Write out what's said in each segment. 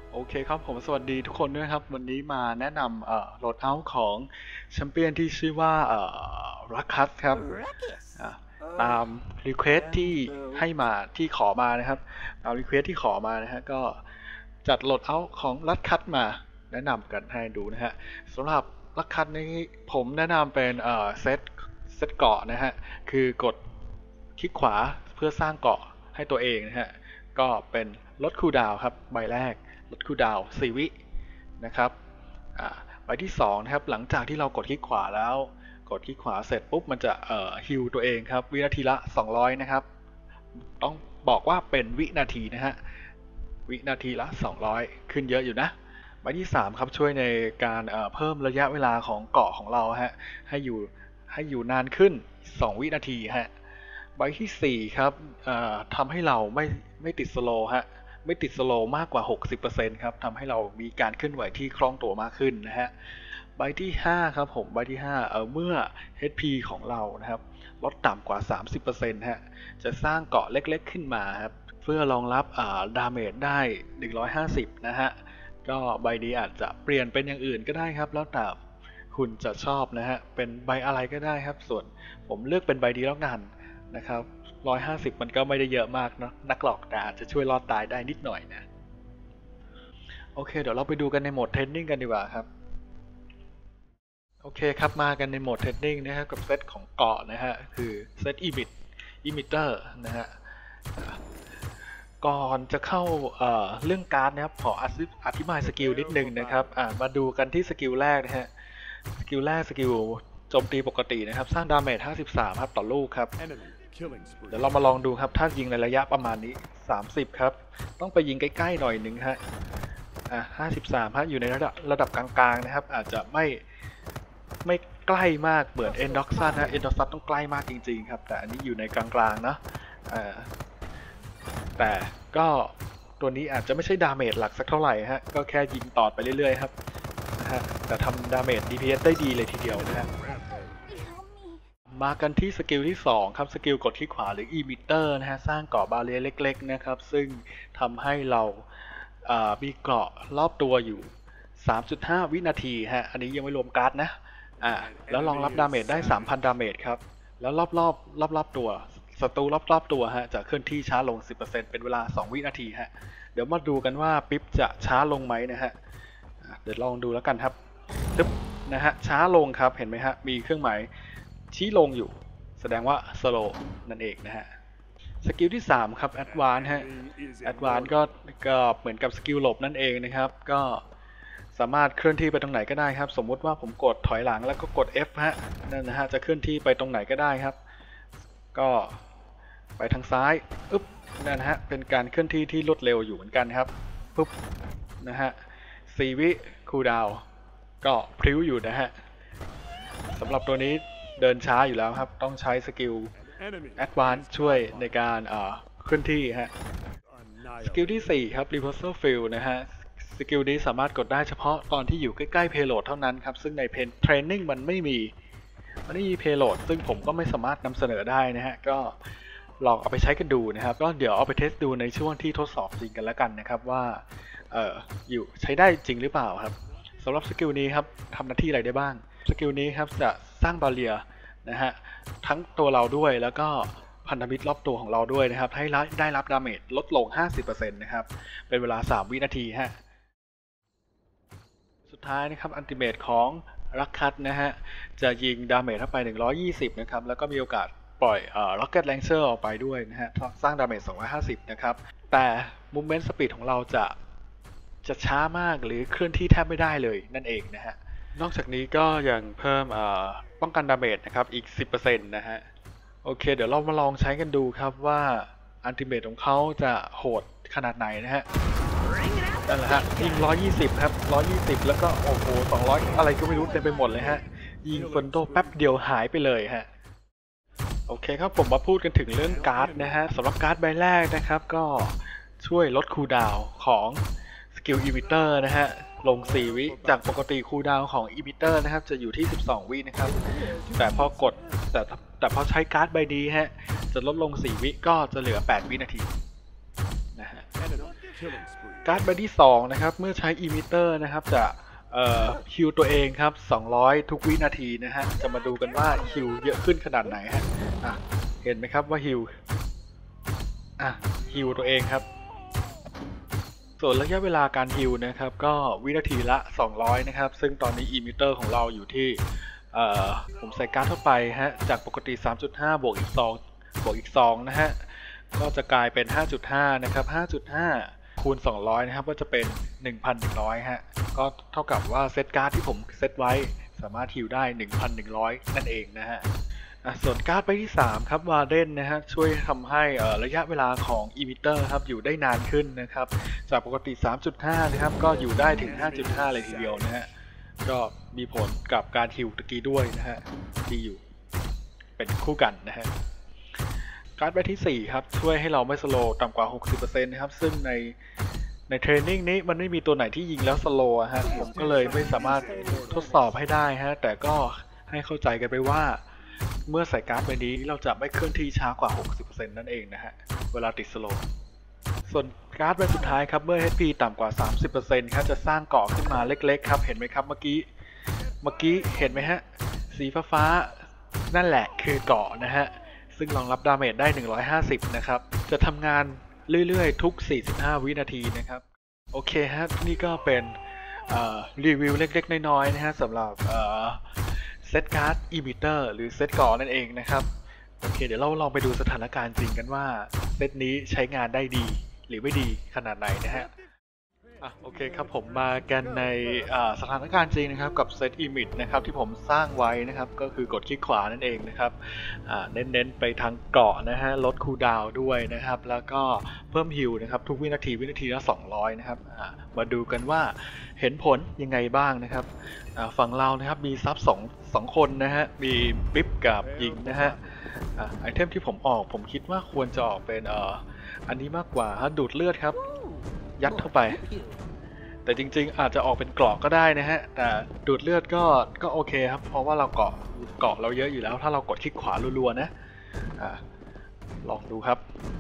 โอเคครับผมสวัสดีทุกคนด้วยครับวันนี้มาแนะนำโหลดเอาท์ของแชมเปี้ยนที่ชื่อว่ารักคัสครับอ่าตามรีเควสที่ให้มาที่ขอมานะครับตามรีเควสที่ขอมานะฮะก็จัดโหลดเอาท์ของรักคัสมาแนะนำกันให้ดูนะฮะสำหรับรักคัสนี้ผมแนะนำเป็นเซตเกาะนะฮะคือกดคลิกขวาเพื่อสร้างเกาะให้ตัวเองนะฮะก็เป็นลดคูลดาวน์ครับใบแรก ลดคูลดาวน์4วินะครับใบที่2นะครับหลังจากที่เรากดคลิกขวาแล้วกดคลิกขวาเสร็จปุ๊บมันจะฮิลตัวเองครับวินาทีละ200นะครับต้องบอกว่าเป็นวินาทีนะฮะวินาทีละ200ขึ้นเยอะอยู่นะใบที่3ครับช่วยในการเพิ่มระยะเวลาของเกาะของเราฮะให้อยู่ให้อยู่นานขึ้น2วินาทีฮะใบที่4ครับทำให้เราไม่ติดสโลว์ฮะ ไม่ติดสโลว์มากกว่า 60% ครับทำให้เรามีการเคลื่อนไหวที่คล่องตัวมากขึ้นนะฮะใบที่5ครับผมใบที่5เมื่อ HP ของเรานะครับลดต่ำกว่า 30% ฮะจะสร้างเกาะเล็กๆขึ้นมาครับเพื่อรองรับดาเมจได้150นะฮะก็ใบนี้อาจจะเปลี่ยนเป็นอย่างอื่นก็ได้ครับแล้วแต่คุณจะชอบนะฮะเป็นใบอะไรก็ได้ครับส่วนผมเลือกเป็นใบนี้แล้วกันนะครับ150มันก็ไม่ได้เยอะมากเนาะนักหลอกแต่อาจจะช่วยรอดตายได้นิดหน่อยนะโอเคเดี๋ยวเราไปดูกันในโหมดเทรนนิ่งกันดีกว่าครับโอเคครับมากันในโหมดเทรนนิ่งนะฮะกับเซตของเกาะนะฮะคือเซตอิมิเตอร์นะฮะก่อนจะเข้าเรื่องการ์ดนะครับขออธิบายสกิลนิดนึงนะครับมาดูกันที่สกิลแรกนะฮะสกิลแรกสกิลโจมตีปกตินะครับสร้างดาเมจ53ครับต่อลูกครับเดี๋ยวเรามาลองดูครับถ้ายิงในระยะประมาณนี้30ครับต้องไปยิงใกล้ๆหน่อยหนึ่งฮะ53ฮะอยู่ในระดับกลางๆนะครับอาจจะไม่ใกล้มากเหมือนเอนด็อกซันนะเอนด็อกซันต้องใกล้มากจริงๆครับแต่อันนี้อยู่ในกลางๆนะแต่ก็ตัวนี้อาจจะไม่ใช่ดาเมจหลักสักเท่าไหร่ฮะก็แค่ยิงต่อไปเรื่อยๆครับนะฮะแต่ทำดาเมจ DPS ได้ดีเลยทีเดียวนะฮะมากันที่สกิลที่2ครับสกิลกดที่ขวาหรือ emitter นะฮะสร้างเกราะบาเรียเล็กๆนะครับซึ่งทำให้เรามีเกราะรอบตัวอยู่ 3.5 วินาทีฮะอันนี้ยังไม่รวมการ์ดนะแล้วรองรับดาเมจได้ 3,000 ดาเมจครับแล้วรอบตัวศัตรูรอบตัวฮะจะเคลื่อนที่ช้าลง 10% เป็นเวลา 2 วินาทีฮะเดี๋ยวมาดูกันว่าปิ๊บจะช้าลงไหมนะฮะเดี๋ยวลองดูแล้วกันครับตึ๊บนะฮะช้าลงครับเห็นไหมฮะมีเครื่องหมายชี้ลงอยู่แสดงว่า slow นั่นเองนะฮะสกิลที่3ครับ advance ฮะ advance ก็เหมือนกับสกิลหลบนั่นเองนะครับก็สามารถเคลื่อนที่ไปตรงไหนก็ได้ครับสมมุติว่าผมกดถอยหลังแล้วก็กด F ฮะนั่นนะฮะจะเคลื่อนที่ไปตรงไหนก็ได้ครับก็ไปทางซ้ายอึ๊บนั่นนะฮะเป็นการเคลื่อนที่ที่รวดเร็วอยู่เหมือนกันครับปุ๊บนะฮะ4 วิคูลดาวน์ก็พริ้วอยู่นะฮะสำหรับตัวนี้เดินช้าอยู่แล้วครับต้องใช้สกิล Advance ช่วยในการเคลื่อนที่ฮะสกิลที่4ครับ Reversal Field นะฮะสกิลนี้สามารถกดได้เฉพาะตอนที่อยู่ใกล้ๆ Payload เท่านั้นครับซึ่งในเทรนนิ่งมันไม่มีPayload ซึ่งผมก็ไม่สามารถนำเสนอได้นะฮะก็ลองเอาไปใช้กันดูนะครับก็เดี๋ยวเอาไปเทสดูในช่วงที่ทดสอบจริงกันแล้วกันนะครับว่าอยู่ใช้ได้จริงหรือเปล่าครับสำหรับสกิลนี้ครับทำหน้าที่อะไรได้บ้างสกิลนี้ครับจะสร้างบาเรียนะฮะทั้งตัวเราด้วยแล้วก็พันธมิตรรอบตัวของเราด้วยนะครับให้ได้รับดาเมจลดลง 50% นะครับเป็นเวลา3 วินาทีฮะสุดท้ายนะครับอัลติเมทของรักคัตนะฮะจะยิงดาเมจเข้าไป120นะครับแล้วก็มีโอกาสปล่อยRocket Launcher ออกไปด้วยนะฮะสร้างดาเมจ250นะครับแต่ Movement Speed ของเราจะช้ามากหรือเคลื่อนที่แทบไม่ได้เลยนั่นเองนะฮะนอกจากนี้ก็ยังเพิ่มป้องกันดาเมจนะครับอีก 10% นะฮะโอเคเดี๋ยวเรามาลองใช้กันดูครับว่าอัลติเมทของเขาจะโหดขนาดไหนนะฮะนั่นแหละฮะยิง120ครับ120แล้วก็โอ้โห200อะไรก็ไม่รู้เต็มไปหมดเลยฮะยิงเฟนโดแป๊บเดียวหายไปเลยฮะโอเคครับผมมาพูดกันถึงเรื่องการ์ดนะฮะสำหรับการ์ดใบแรกนะครับก็ช่วยลดคูลดาวน์ของสกิลอิมิเตอร์นะฮะลง4 วิจากปกติคูลดาวน์ของอิมิเตอร์นะครับจะอยู่ที่12 วินะครับแต่พอกดแต่พอใช้การ์ดใบนี้ฮะจะลดลง4 วิก็จะเหลือ8 วินาทีนะฮะการ์ดใบที่2นะครับเมื่อใช้อิมิเตอร์นะครับจะฮิวตัวเองครับ200ทุกวินาทีนะฮะจะมาดูกันว่าฮิวเยอะขึ้นขนาดไหนฮะเห็นไหมครับว่าฮิวฮิวตัวเองครับส่วนระยะเวลาการฮิวนะครับก็วินาทีละ200นะครับซึ่งตอนนี้อิมิเตอร์ของเราอยู่ที่ผมใส่การ์ดเข้าไปฮะจากปกติ 3.5 บวกอีก2บวกอีก2นะฮะก็จะกลายเป็น 5.5 นะครับ 5.5 คูณ 200 นะครับก็จะเป็น 1,100 ฮะก็เท่ากับว่าเซตการ์ดที่ผมเซตไว้สามารถฮิวได้ 1,100 นั่นเองนะฮะส่วนการ์ดใบที่3ครับวาเดนนะฮะช่วยทำให้ระยะเวลาของอิมิเตอร์ครับอยู่ได้นานขึ้นนะครับจากปกติ 3.5 นะครับก็อยู่ได้ถึง 5.5 เลยทีเดียวนะฮะก็มีผลกับการฮิวตะกี้ด้วยนะฮะดีอยู่เป็นคู่กันนะฮะการ์ดใบที่4ครับช่วยให้เราไม่สโลว์ต่ำกว่า 60% นะครับซึ่งในเทรนนิ่งนี้มันไม่มีตัวไหนที่ยิงแล้วสโลว์ฮะผมก็เลยไม่สามารถทดสอบให้ได้ฮะแต่ก็ให้เข้าใจกันไปว่าเมื่อใส่การ์ดใบนี้เราจะไม่เคลื่อนที่ช้ากว่า 60% นั่นเองนะฮะเวลาติดสโลว์ส่วนการ์ดใบสุดท้ายครับเมื่อ HP ต่ำกว่า 30% ครับจะสร้างเกาะขึ้นมาเล็กๆครับเห็นไหมครับเมื่อกี้เห็นไหมฮะสีฟ้านั่นแหละคือเกาะนะฮะซึ่งรองรับดาเมจได้150นะครับจะทำงานเรื่อยๆทุก45วินาทีนะครับโอเคฮะนี่ก็เป็นรีวิวเล็กๆน้อยๆนะฮะสำหรับเซตการ์ดอิมิเตอร์หรือเซตเกาะนั่นเองนะครับโอเคเดี๋ยวเราลองไปดูสถานการณ์จริงกันว่าเซตนี้ใช้งานได้ดีหรือไม่ดีขนาดไหนนะฮะโอเคครับผมมากันในสถานการณ์จริงนะครับกับเซตอิมิตนะครับที่ผมสร้างไว้นะครับก็คือกดคลิกขวานั่นเองนะครับเน้นไปทางเกาะนะฮะลดคูลดาวน์ด้วยนะครับแล้วก็เพิ่มฮิลนะครับทุกวินาทีละ200นะครับมาดูกันว่าเห็นผลยังไงบ้างนะครับฝั่งเรานะครับมีซับสองคนนะฮะมีปิ๊บกับยิงนะฮะไอเทมที่ผมคิดว่าควรจะออกเป็นอันนี้มากกว่าดูดเลือดครับยัดเข้าไปแต่จริงๆอาจจะออกเป็นเกราะก็ได้นะฮะแต่ดูดเลือดก็โอเคครับเพราะว่าเราเกาะเราเยอะอยู่แล้วถ้าเรากดคลิกขวารัวๆนะลองดูครับ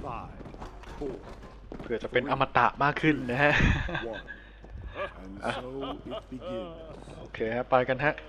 เพื่อจะเป็นอมตะมากขึ้นนะฮะโอเคฮะไปกันฮะ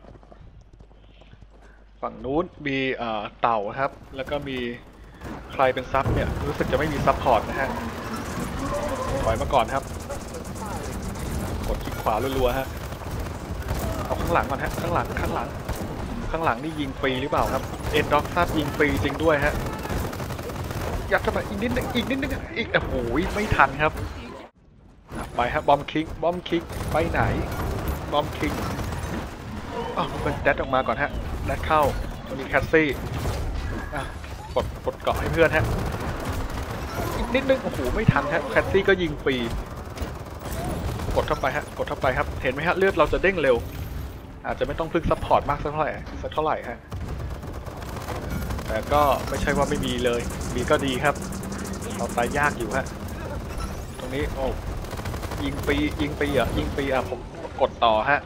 ฝั่งนู้นมีเต่าครับแล้วก็มีใครเป็นซับเนี่ยรู้สึกจะไม่มีซับพอร์ตนะฮะปล่อยมาก่อนครับกดคลิกขวารัวๆฮะเอาข้างหลังก่อนฮะข้างหลังนี่ยิงฟรีหรือเปล่าครับเอ็นด็อกซับยิงฟรีจริงด้วยฮะยัดเข้ามาอีกนิดนึงโอ้โหไม่ทันครับไปฮะบอมคิกไปไหนบอมคิกมันแดดออกมาก่อนฮะแดดเข้ามีแคสซี่กดเกาะให้เพื่อนฮะอีกนิดนึงโอ้โหไม่ทันฮะแคสซี่ก็ยิงฟรีกดเข้าไปครับเห็นไหมฮะเลือดเราจะเด้งเร็วอาจจะไม่ต้องพึ่งซัพพอร์ตมากสักเท่าไหร่ฮะแต่ก็ไม่ใช่ว่าไม่มีเลยมีก็ดีครับเราตายยากอยู่ฮะตรงนี้โอ้ยิงฟรีผมกดต่อฮะ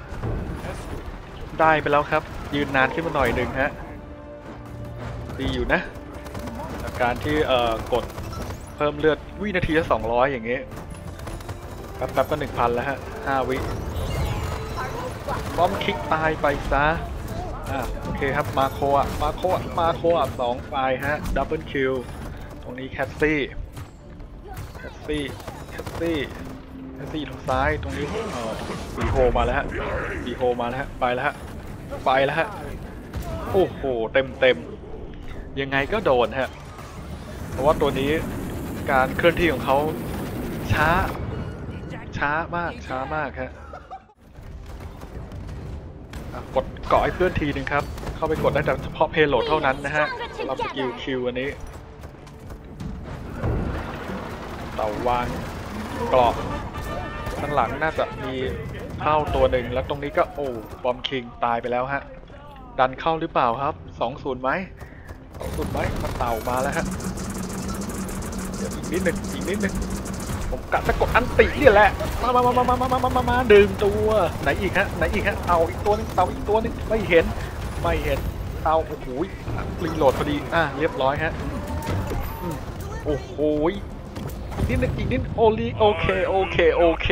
ได้ไปแล้วครับยืนนานขึ้นมาหน่อยหนึ่งฮะดีอยู่นะการที่กดเพิ่มเลือดวินาทีละ200อย่างเงี้ยแป๊บก็ 1,000 แล้วฮะ5วิบอมคิกตายไปซะโอเคครับมาโคอ่ะ2ไปฮะดับเบิลคิวตรงนี้แคสซี่ทางซ้ายตรงนี้บีโฮมาแล้วฮะไปแล้วฮะโอ้โหเต็มยังไงก็โดนฮะเพราะว่าตัวนี้การเคลื่อนที่ของเขาช้ามากฮะกดเกาะให้เพื่อนทีนึงครับเข้าไปกดได้แต่เฉพาะเพลโหลดเท่านั้นนะฮะสำหรับสกิลคิวอันนี้เต่าวางเกราะข้างหลังน่าจะมีเข้าตัวหนึ่งแล้วตรงนี้ก็โอ้บอมคิงตายไปแล้วฮะดันเข้าหรือเปล่าครับ 2-0 ไหมมันเต่ามาแล้วฮะเดี๋ยวอีกนิดหนึ่งผมกะจะกดอันตินี่แหละมาดึงตัวไหนอีกฮะเอาอีกตัวนึงไม่เห็นเต่าโอ้โหรีโหลดพอดีเรียบร้อยฮะโอ้โหอีกนิดนึงอีกนิดโอลีโอเคโอเคโอเค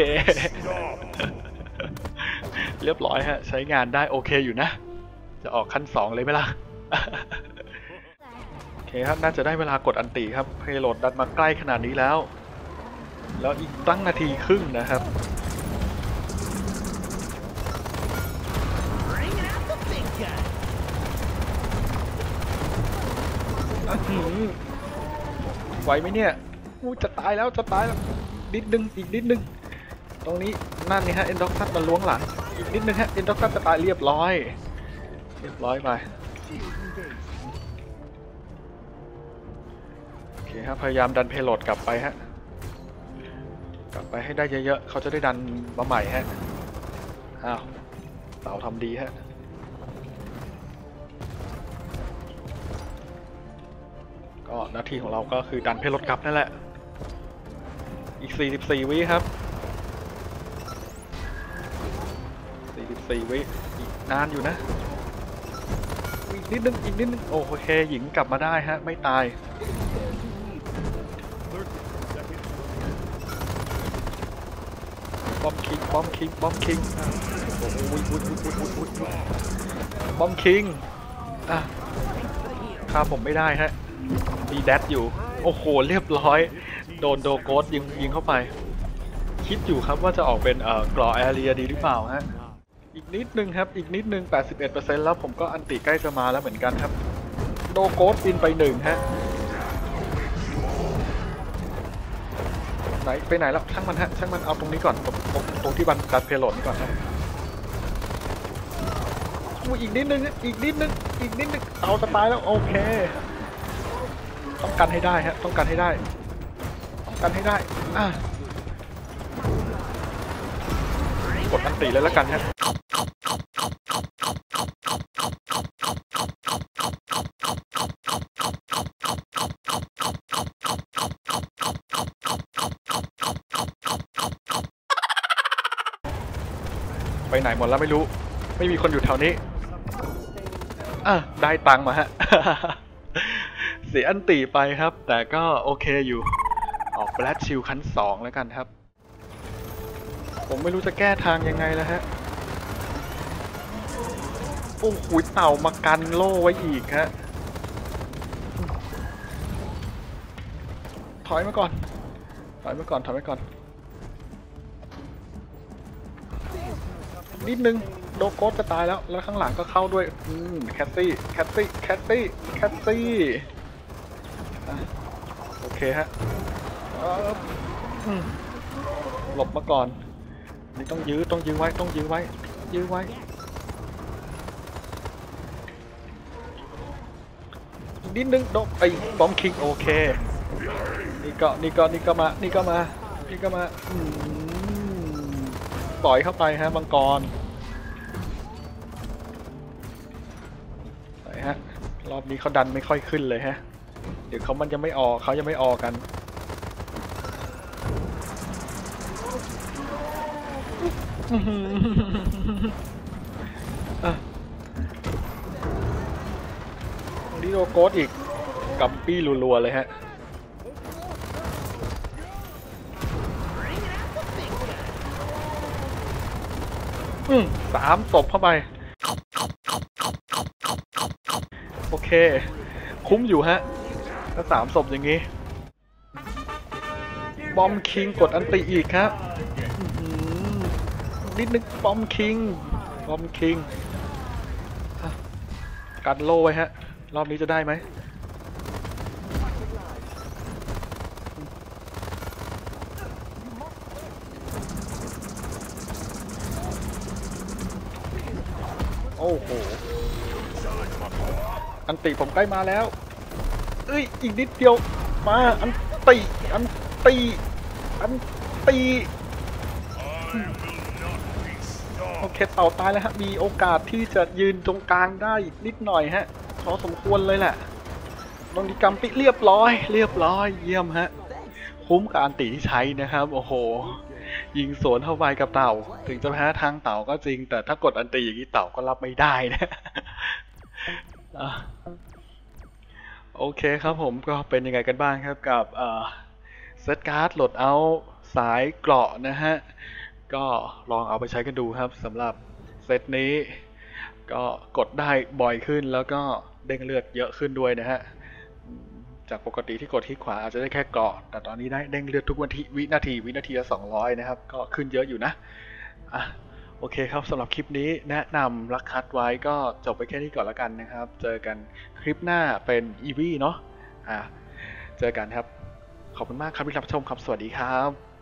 เรียบร้อยฮะใช้งานได้โอเคอยู่นะจะออกขั้น2เลยไหมล่ะโอเคครับน่าจะได้เวลากดอันติครับเพลโหลดดันมาใกล้ขนาดนี้แล้วอีกตั้งนาทีครึ่งนะครับไหวไหมเนี่ยจะตายแล้วจะตายแล้วนิดนึงอีกนิดนึงตรงนี้นั่นนี่ฮะเอ็นด็อกซัสมันล้วงหลังอีกนิดนึงฮะเอ็นด็อกซัสจะตายเรียบร้อยไปโอเคครับพยายามดันเพโลดกลับไปฮะกลับไปให้ได้เยอะๆเขาจะได้ดันมาใหม่ฮะอ้าวเต่าทำดีฮะก็หน้าที่ของเราก็คือดันเพโลดกลับนั่นแหละอีก44วิครับ44วิอีกนานอยู่นะอีกนิดนึงโอเคหญิงกลับมาได้ฮะไม่ตายบอมคิงโอ้ยบอมคิงฆ่าผมไม่ได้ฮะมีแดดอยู่โอ้โหเรียบร้อยโดนโดโกสยิงเข้าไปคิดอยู่ครับว่าจะออกเป็นกรอแอเรียดีหรือเปล่าฮะอีกนิดนึงครับอีกนิดนึง 81% แล้วผมก็อันติใกล้จะมาแล้วเหมือนกันครับโดโกสบินไป1ฮะไหนไปไหนแล้วช่างมันฮะช่างมันเอาตรงนี้ก่อนตรงที่บันดัดเพลโลดนี่ก่อนฮะอีกนิดนึงเอาจะตายแล้วโอเคต้องกันให้ได้ฮะต้องกันให้ได้กดอันติเลยแล้วกันฮะไปไหนหมดแล้วไม่รู้ไม่มีคนอยู่แถวนี้ได้ตังค์มาฮะ เสียอันติไปครับแต่ก็โอเคอยู่ออกแบล็ดชิลขั้น2แล้วกันครับผมไม่รู้จะแก้ทางยังไงแล้วฮะโอ้โหเต่ามากันโล่ไว้อีกฮะถอยมาก่อนนิดนึงโดโกสจะตายแล้วข้างหลังก็เข้าด้วยแคสซี่โอเคฮะหลบมาก่อนนี่ต้องยื้อไว้นิดนึงโดไอ้บอมคิงโอเคนี่ก็มาปล่อยเข้าไปฮะมังกรไปฮะรอบนี้เขาดันไม่ค่อยขึ้นเลยฮะเดี๋ยวเขายังไม่ออกกันนี่โดโกสอีกกัมปี้รัวๆเลยฮะ3 ศพเข้าไปโอเคคุ้มอยู่ฮะถ้า3 ศพอย่างงี้บอมคิงกดอันติอีกครับนิดนึงบอมคิงกันโล่ไว้ฮะรอบนี้จะได้ไหมโอ้โหอันติผมใกล้มาแล้วอีกนิดเดียวมาอันติโอเคเต่าตายแล้วฮะมีโอกาสที่จะยืนตรงกลางได้นิดหน่อยฮะพอสมควรเลยแหละโดนดิกัมปิเรียบร้อยเยี่ยมฮะคุ้มกับอันติที่ใช้นะครับโอ้โหยิงสวนเข้าไปกับเต่าถึงจะแพ้ทางเต่าก็จริงแต่ถ้ากดอันติอย่างนี้เต่าก็รับไม่ได้นะโอเคครับผมก็เป็นยังไงกันบ้างครับกับเซตการ์ดโหลดเอาสายเกราะนะฮะก็ลองเอาไปใช้กันดูครับสำหรับเซตนี้ก็กดได้บ่อยขึ้นแล้วก็เด้งเลือดเยอะขึ้นด้วยนะฮะจากปกติที่กดที่ขวาอาจจะได้แค่เกราะแต่ตอนนี้ได้เด้งเลือดทุกวินาทีละ200นะครับก็ขึ้นเยอะอยู่นะอ่ะโอเคครับสำหรับคลิปนี้แนะนำรักคัดไว้ก็จบไปแค่นี้ก่อนแล้วกันนะครับเจอกันคลิปหน้าเป็นอีวีเนาะเจอกันครับขอบคุณมากครับที่รับชมครับสวัสดีครับ